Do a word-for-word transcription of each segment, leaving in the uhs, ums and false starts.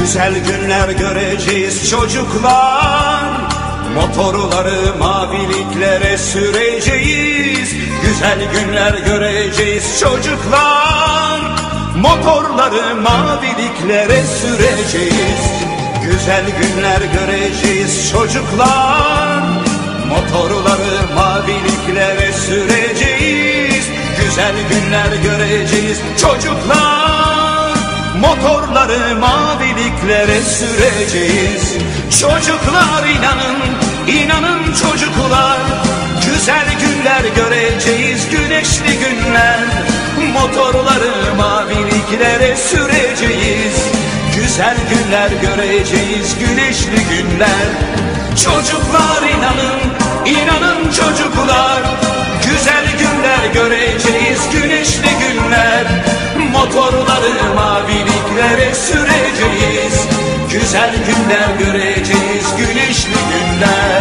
Güzel günler göreceğiz çocuklar, motorları maviliklere süreceğiz. Güzel günler göreceğiz çocuklar, motorları maviliklere süreceğiz. Güzel günler göreceğiz çocuklar, motorları maviliklere süreceğiz. Güzel günler göreceğiz çocuklar, motorları maviliklere süreceğiz. Çocuklar inanın, inanın çocuklar, güzel günler göreceğiz, güneşli günler. Motorları maviliklere süreceğiz. Güzel günler göreceğiz, güneşli günler. Çocuklar inanın, inanın çocuklar, güzel günler göreceğiz, güneşli günler. Motorları maviliklere süreceğiz. Güzel günler göreceğiz, güneşli günler.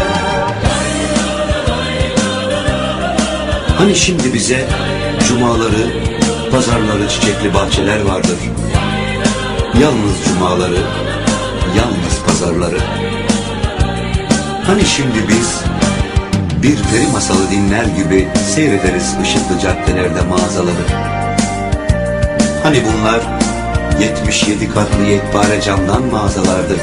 Hani şimdi bize cumaları, pazarları, çiçekli bahçeler vardır. Yalnız cumaları, yalnız pazarları. Hani şimdi biz bir peri masalı dinler gibi seyrederiz ışıklı caddelerde mağazaları. Hani bunlar yetmiş yedi katlı yekpare camdan mağazalardır.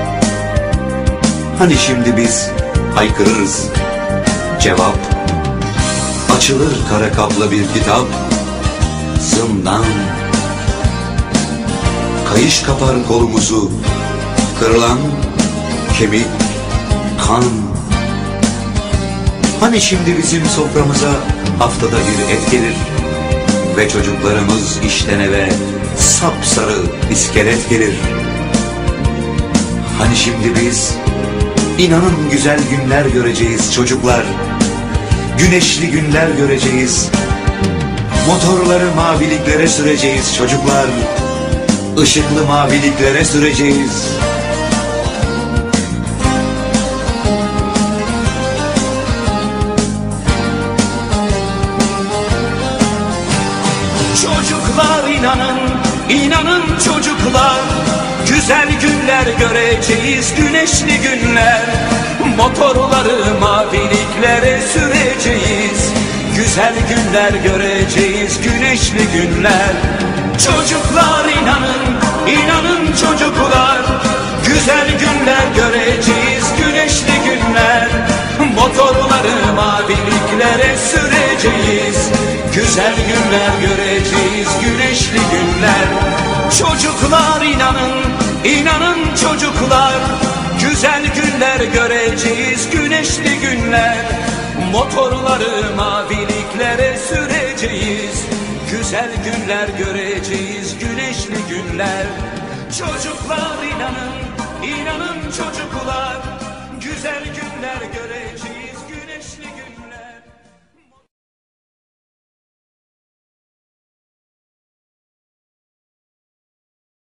Hani şimdi biz haykırırız, cevap, açılır kara kaplı bir kitap, zindan. Kayış kapar kolumuzu, kırılan kemik, kan. Hani şimdi bizim soframıza haftada bir et gelir ve çocuklarımız işten eve sapsarı iskelet gelir. Hani şimdi biz inanın güzel günler göreceğiz çocuklar, güneşli günler göreceğiz. Motorları maviliklere süreceğiz çocuklar, ışıklı maviliklere süreceğiz. Çocuklar inanın, inanın çocuklar, güzel günler göreceğiz, güneşli günler. Motorları maviliklere süreceğiz. Güzel günler göreceğiz, güneşli günler. Çocuklar inanın, inanın çocuklar, güzel günler göreceğiz, güneşli günler. Motorları maviliklere süreceğiz. Güzel günler göreceğiz, güneşli günler. Çocuklar inanın, inanın çocuklar, güzel günler göreceğiz, güneşli günler. Motorları maviliklere süreceğiz. Güzel günler göreceğiz, güneşli günler. Çocuklar inanın, inanın çocuklar, güzel günler göreceğiz.